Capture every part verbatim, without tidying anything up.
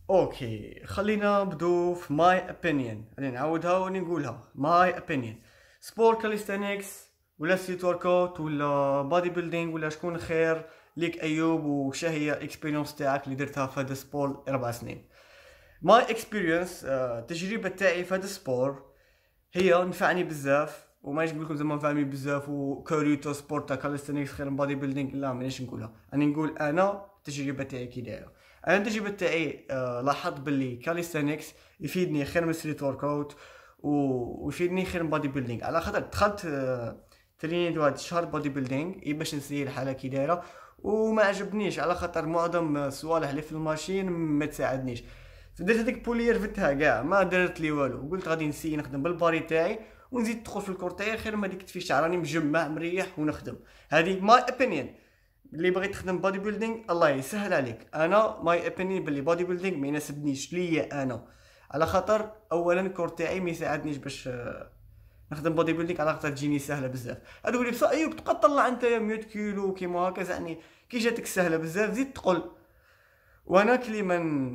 اوكي، خلينا نبدو في ماي اوبينيون. انا نعاودها ونقولها ماي اوبينيون. سبور كاليستانكس ولا ستريت وركوت ولا بادي بيلدينغ، ولا شكون خير ليك ايوب؟ وش هي الاكسبيرينس تاعك اللي درتها في هذا السبور اربع سنين؟ ماي اكسبيرينس، التجربه تاعي في هذا السبور هي نفعني بزاف. وما نجي نقول لكم زعما نفعني بزاف وكوريتو سبورتا كاليستانكس خير من بادي بيلدينغ، لا مانيش نقولها. انا نقول انا التجربه تاعي كي دايره. انا التجربه تاعي آه لاحظت باللي كاليستانكس يفيدني خير من ستريت ورك اوت، ويفيدني خير من بادي بيلدينغ. على خاطر دخلت آه ترينيت واحد الشهر بادي بيلدينغ باش نسيي الحاله كي دايره، وما عجبنيش على خاطر معظم الصوالح اللي في الماشين ما تساعدنيش. درت هذيك بوليير فتها كاع ما درت لي والو. قلت غادي نسي نخدم بالباري تاعي ونزيد ندخل في الكور تاعي خير ما ديك تفيش راني مجمع مريح ونخدم. هذه ماي اوبينيون. اللي بغيت تخدم بادي بيلدينغ الله يسهل عليك. انا ماي اوبينيون باللي بادي بيلدينغ ما يناسبنيش ليا انا، على خاطر اولا الكور تاعي ما يساعدنيش باش آه، نخدم بادي بيلدينغ، على خاطر تجيني سهله بزاف. هادو لي بصح ايوب تبقى تطلع انت مية كيلو كيما هكا، يعني كي جاتك سهله بزاف زيد تقول. وانا كلي من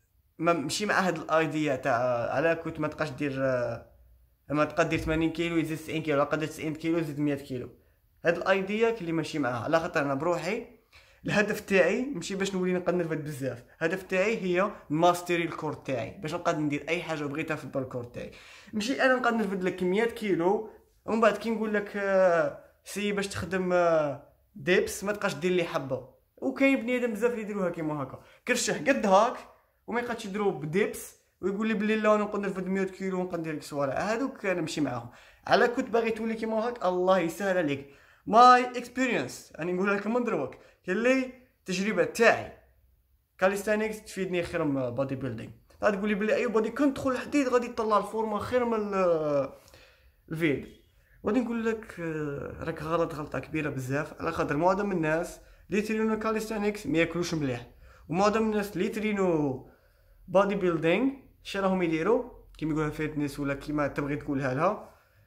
ما مشي مع هاد الايديا تاع على كنت ما تبقاش دير آه، لما تبقى دير ثمانين كيلو يزيد تسعين كيلو، ولا دير تسعين كيلو يزيد مية كيلو. هاد الايديا كلي ماشي معاها، على خاطر انا بروحي الهدف تاعي ماشي باش نولي نقدر نرفد بزاف. الهدف تاعي هي ماستري الكور تاعي باش نقدر ندير اي حاجه بغيتها في الباركور تاعي. ماشي انا نقدر نرفد لك مية كيلو ومن بعد كي نقول لك آه، سي باش تخدم آه، ديبس ما تبقاش دير لي حبه. وكاين بنادم بزاف اللي يديروها كيما هكا كرشه قد هاك وما يقدش يديرو بديبس ويقول لي بلي لا انا نقدر نرفد مية كيلو ونقدر ندير لك صوالح. هذوك انا نمشي معاهم. على كنت باغي تولي كيما هاك الله يسهل عليك. ماي اكسبيرينس انا نقول لك من دروك كلي التجربه تاعي كاليستانكس تفيدني خير من بادي بيلدينغ. غادي تقول لي بلي ايوب غادي كون تدخل الحديد غادي تطلع الفورمه خير من ال- الفيد. غادي نقول لك آه، راك غلط غلطه كبيره بزاف، على خاطر معظم الناس اللي يترينو كاليستانكس ما ياكلوش مليح، ومعظم الناس اللي يترينو بادي بيلدينغ اش راهم يديروا كيما يقولها فيتنس ولا كيما تبغي تقولها لها،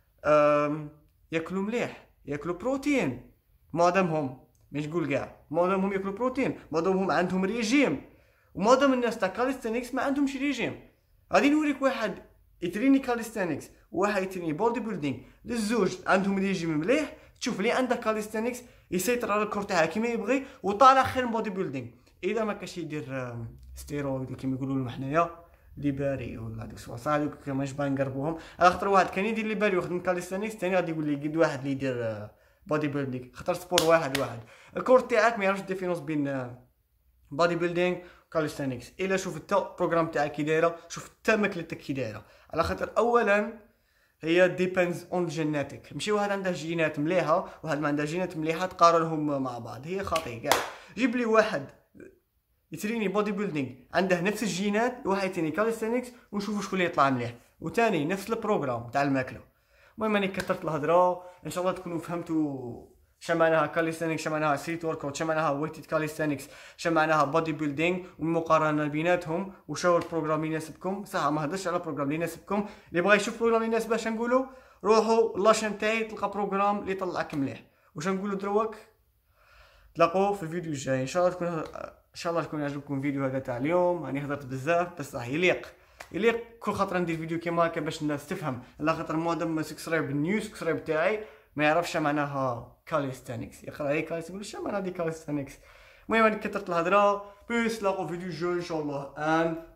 أم، ياكلوا مليح، ياكلوا بروتين. معظمهم مش نقول كاع، معظمهم ياكلوا بروتين، معظمهم عندهم ريجيم. ومعظم الناس تاع كاليستانكس ما عندهمش ريجيم. غادي نوريك واحد يتريني كاليستانكس وواحد يتريني بودي بيلدينغ، للزوج عندهم ريجيم مليح. تشوف لي عندك كاليستانكس يسيطر على الكور تاعها كيما يبغي وطالع خير من بودي بيلدينغ. اذا ما كاش يدير آم، ستيرويد كيما يقولوا لهم حنايا لي باري ولا هذوك الصوالح هذوك ماش باغي نقربوهم. على خاطر واحد كان يدير لي باري ويخدم كاليستانكس ثاني غادي يقول لي قد واحد اللي يدير بودي بيلدينغ، خاطر سبور واحد واحد. الكور تاعك ما يعرفش الديفيرونس بين بادي بيلدينغ وكاليستانكس. الا شوف انت البروغرام تاعك كي دايره، شوف انت ماكلتك كي دايره. على خاطر اولا هي ديبيندز اون جيناتيك. ماشي واحد عنده جينات مليحه وواحد ما عنده جينات مليحه تقارنهم مع بعض، هي خاطئ كاع. جيب لي واحد يتريني بودي بيلدينغ عنده نفس الجينات، واحد يتريني كاليستانكس ونشوفوا شكون اللي يطلع مليح، وتاني نفس البروغرام تاع الماكله. المهم راني كثرت الهضره، ان شاء الله تكونوا فهمتوا شا معناها كاليستانكس، شا معناها ستريت ورك اوت، شا معناها ويتد كاليستانكس، شا معناها بودي بيلدينغ، والمقارنه بيناتهم وشو البروغرام اللي يناسبكم. صح ما هضرش على البروغرام اللي يناسبكم، اللي بغى يشوف بروغرام اللي يناسبه اش نقولوا روحوا لاشين تاعي تلقى بروغرام اللي يطلعك مليح. واش نقولوا دروك تلاقوا في الفيديو الجاي ان شاء الله. تكون ان شاء الله تكون عجبكم الفيديو هذا تاع اليوم. راني هضرت بزاف بس راح يليق يليق كل خطره ندير فيديو كيما هكا باش الناس تفهم، على خاطر معظم سبسكرايب النيو سبسكرايب تاعي ما يعرفش معناها كاليستانكس، يقرا هي كاليستانكس يقول اش معناها دي كاليستانكس. المهم راني كثرت الهضره. بيس تلاقوا فيديو الجاي ان شاء الله. and